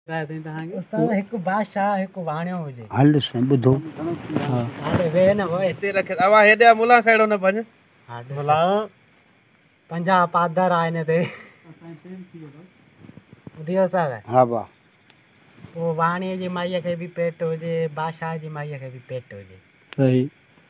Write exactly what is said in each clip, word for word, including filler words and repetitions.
उस्ताद एक बादशाह एक वाणियो हुजे हल से बुधो हां हाले वे न होए ते रखे आवा हेडा मुला खड़ो न पंज मुला पंजा पादर आए ने ते दियो उस्ताद हां बा वो वाणी जी माईया के भी पेट हुजे बादशाह जी माईया के भी पेट हुजे सही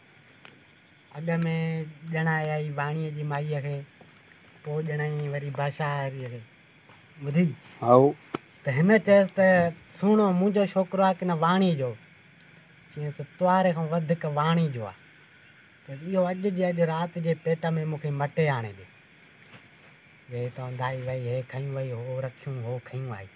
अग में ॼणा आई वाणी जी माईया के पो ॼणाई वरी बादशाह री बुधी आओ त हिन चयसि त सुहिणो मुंहिंजो छोकिरो आहे की न वाणी जो चयसि तुआरे खां वधीक वाणी जो आहे त इहो अॼु जे अॼु राति जे पेट में मूंखे मटे आणे ॾे वे त दाई वई हे खयूं वई हो रखियूं हो खयूं आई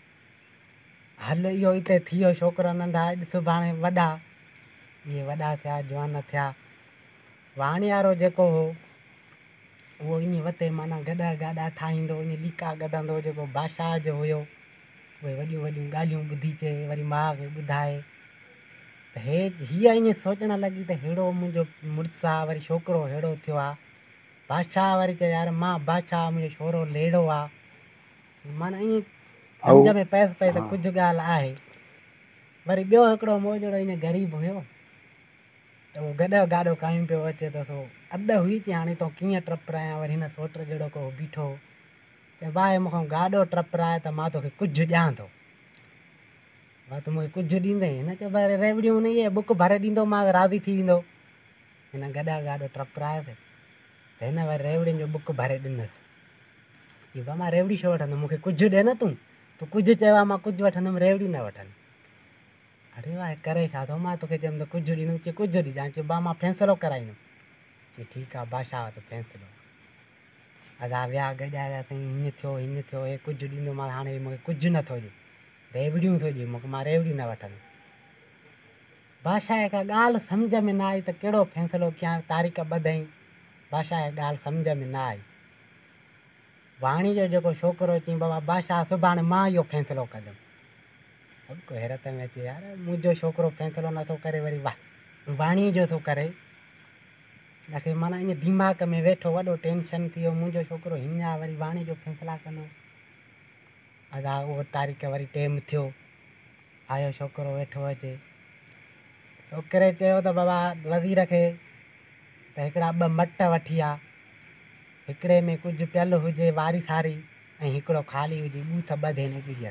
हल इहो हिते थी वियो छोकिरा नंढा अॼु सुभाणे वॾा इहे वॾा थिया जवान थिया वाणी वारो जेको हो उहो ईअं वते माना गॾा गाॾा ठाहींदो ईअं लीका कढंदो जेको बादशाह जो हुयो उहे वॾियूं वॾियूं ॻाल्हियूं ॿुधी चए वरी माउ खे ॿुधाए त हे हीअ ईअं सोचणु लॻी त अहिड़ो मुंहिंजो मुड़ुसु आहे वरी छोकिरो अहिड़ो थियो आहे बादशाह वरी चए यार मां बादशाह मुंहिंजो छोरो लेड़ो आहे माना ईअं सम्झ में पएसि पए त कुझु ॻाल्हि आहे वरी ॿियो हिकिड़ो मोजड़ो ईअं ग़रीब हुयो त उहो गॾो गाॾो कायूं पियो अचे त सो अधु हुई चई हाणे तो कीअं टपरायां वरी हिन सोट जहिड़ो को बीठो त भाई मूंखां गाॾो टपराए त मां तोखे कुझु ॾियां थो भाई तूं मूंखे कुझु ॾींदे हिन चयो भई रेवड़ियूं न इहे बुक भरे ॾींदो मां राज़ी थी वेंदो हिन गॾा गाॾो टपरायोसि त हिन वरी रेवड़ियुनि जो बुक भरे ॾिनसि की भाई मां रेवड़ी छो वठंदुमि मूंखे कुझु ॾे न तूं तूं कुझु चयो आहे मां कुझु वठंदुमि रेवड़ी न वठंदुमि अरे वाह करे छा थो मां तोखे चयुमि त कुझु ॾींदुमि चई कुझु ॾिजां चयो भाउ मां फ़ैसिलो कराईंदुमि चई ठीकु आहे बादशाह त फ़ैसिलो अदा विया गॾिया वियासीं हीअं थियो हीअं थियो हे कुझु ॾींदो मां हाणे मूंखे कुझु नथो ॾिए रेवड़ियूं थो ॾिए मूंखे मां रेवड़ियूं न वठंदुमि बादशाह खां ॻाल्हि सम्झ में न आई त कहिड़ो फ़ैसिलो कयां तारीख़ ॿधई बादशाह खे ॻाल्हि सम्झ में न आई वाणी जो जेको छोकिरो चई बाबा बादशाह सुभाणे मां इहो फ़ैसिलो कंदुमि को हैरत में अचे यार मुंहिंजो छोकिरो फ़ैसिलो नथो करे वरी वाह वाणी जो थो करे मूंखे माना ईअं दिमाग़ में वेठो वॾो टेंशन थी वियो मुंहिंजो छोकिरो हीअं आहे वरी वाणी जो फ़ैसिला कंदो अदा उहो तारीख़ वरी टेम थियो आयो छोकिरो वेठो अचे छोकिरे चयो त बाबा वज़ीर खे त हिकिड़ा ॿ मट वठी आ हिकिड़े में कुझु पियल हुजे वारी सारी ऐं हिकिड़ो ख़ाली हुजे ॿूथ ॿधे न ॿिज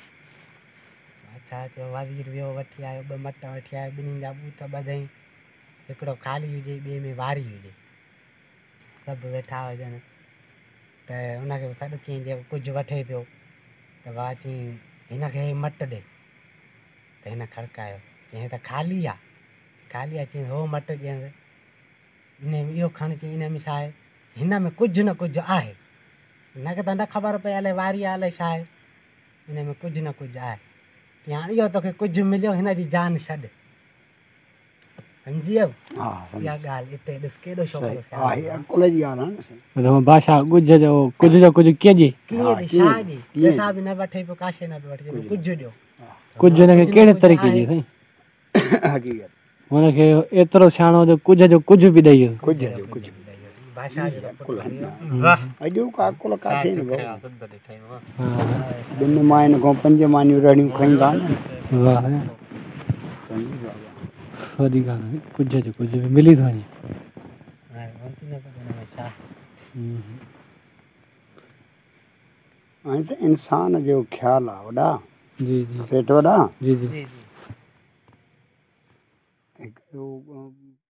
अच्छा चयो वज़ीर वियो वठी आयो ॿ मट वठी आयो ॿिन्हिनि जा ॿूथ ॿधई हिकिड़ो ख़ाली हुजे ॿिए में वारी हुजे सभु वेठा हुजनि त हुनखे सॾु कीअं जेको कुझु वठे पियो त वाह चई हिनखे मट ॾे त हिन खड़कायो चई त ख़ाली आहे ख़ाली आहे चई हो मट ॾियसि इन इहो खण चई इन में छा आहे हिन में कुझु न कुझु आहे हिनखे त न ख़बर पई हले वारी आहे अलाए छा आहे हिन में कुझु न कुझु आहे चई हाणे इहो तोखे कुझु मिलियो हिन जी जान छॾ सम्झी वियो इहा ॻाल्हि हिते ॾिस केॾो छोकिरो बादशाह कुझ जो कुझ जो कुझु कीअं ॾे कीअं ॾे छा ॾे पैसा बि न वठे पियो काशे न पियो वठे कुझु ॾियो कुझु हुनखे कहिड़े तरीक़े जी साईं हुनखे एतिरो सियाणो जो कुझ जो कुझु बि ॾेई कुझ जो कुझु भाषा जो अॼु का कुल काथे न ॿिनि माइनि खां पंज मानियूं रड़ियूं खईंदा आहिनि वाह वॾी ॻाल्हि कुझ जो कुझु बि मिली थो वञे हाणे त इंसान जो ख़्यालु आहे वॾा जी जी सेठ वॾा जी जी हिकिड़ो